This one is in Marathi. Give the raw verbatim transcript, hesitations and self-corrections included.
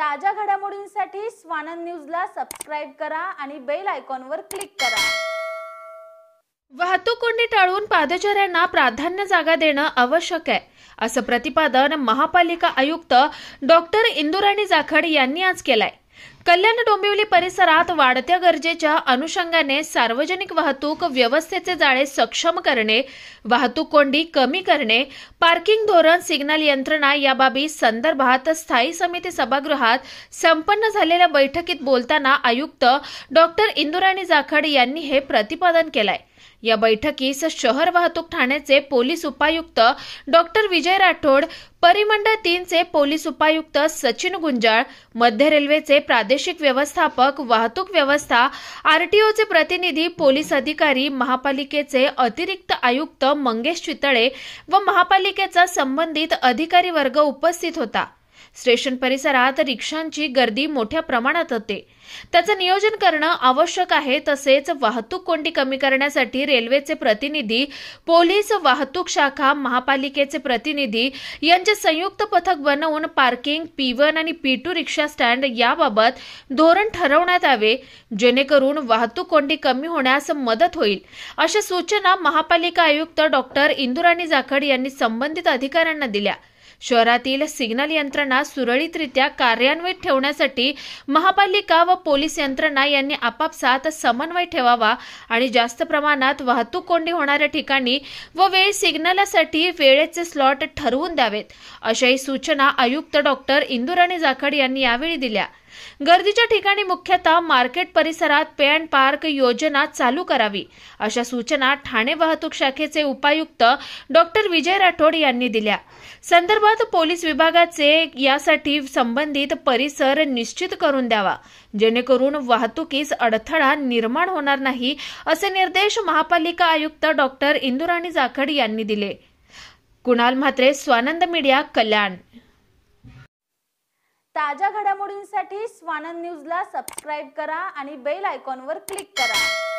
ताज्या घडामोडींसाठी स्वानंद न्यूजला सबस्क्राइब करा आणि बेल आयकॉनवर क्लिक करा। वाहतूक कोंडी टाळून पादचाऱ्यांना प्राधान्य जागा देणं आवश्यक आहे, असं प्रतिपादन महापालिका आयुक्त डॉक्टर इंदुराणी जाखड यांनी आज केलंय। कल्याण डोंबिवली परिसरात वाढत्या गरजेच्या अनुषंगाने सार्वजनिक वाहतूक व्यवस्थेचे जाळे सक्षम करणे, वाहतूक कोंडी कमी करणे, पार्किंग धोरण, सिग्नल यंत्रणा या बाबी संदर्भात स्थायी समिती सभागृहात संपन्न झालेल्या बैठकीत बोलताना आयुक्त डॉक्टर इंदुराणी जाखड यांनी हे प्रतिपादन केलंय। या बैठकीस शहर वाहतूक ठाण्याचे पोलीस उपायुक्त डॉक्टर विजय राठोड, परिमंडळ तीन चे पोलीस उपायुक्त सचिन गुंजाळ, मध्य रेल्वेचे प्रादेशिक व्यवस्थापक, वाहतूक व्यवस्था, आरटीओचे प्रतिनिधी, पोलीस अधिकारी, महापालिकेचे अतिरिक्त आयुक्त मंगेश चितळे व महापालिकेचा संबंधित अधिकारी वर्ग उपस्थित होता। स्टेशन परिसरात रिक्षांची गर्दी मोठ्या प्रमाणात होते, त्याचं नियोजन करणं आवश्यक आहे। तसेच वाहतूक कोंडी कमी करण्यासाठी रेल्वेचे प्रतिनिधी, पोलीस, वाहतूक शाखा, महापालिकेचे प्रतिनिधी यांचे संयुक्त पथक बनवून पार्किंग, पी वन आणि पी टू रिक्षा स्टँड याबाबत धोरण ठरवण्यात यावे, जेणेकरून वाहतूक कोंडी कमी होण्यास मदत होईल, अशा सूचना महापालिका आयुक्त डॉक्टर इंदुराणी जाखड यांनी संबंधित अधिकाऱ्यांना दिल्या। शहरातील सिग्नल यंत्रणा सुरळीतरित्या कार्यान्वित ठेवण्यासाठी महापालिका व पोलीस यंत्रणा यांनी आपापसात समन्वय ठेवावा आणि जास्त प्रमाणात वाहतूक कोंडी होणाऱ्या ठिकाणी व वेळ सिग्नलसाठी वेळेचे स्लॉट ठरवून द्यावेत, अशाही सूचना आयुक्त डॉक्टर इंदुराणी जाखड यांनी यावेळी दिल्या। गर्दीच्या ठिकाणी मुख्यतः मार्केट परिसरात पे अँड पार्क योजना चालू करावी, अशा सूचना ठाणे वाहतूक शाखेचे उपायुक्त डॉक्टर विजय राठोड यांनी दिल्या। संदर्भात पोलीस विभागाचे यासाठी संबंधित परिसर निश्चित करून द्यावा, जेणेकरून वाहतुकीस अडथळा निर्माण होणार नाही, असे निर्देश महापालिका आयुक्त डॉक्टर इंदुराणी जाखड यांनी दिले। कुणाल म्हात्रे, स्वानंद मीडिया, कल्याण। ताज्या घडामोडींसाठी स्वानंद न्यूजला सबस्क्राइब करा आणि बेल आयकॉनवर क्लिक करा।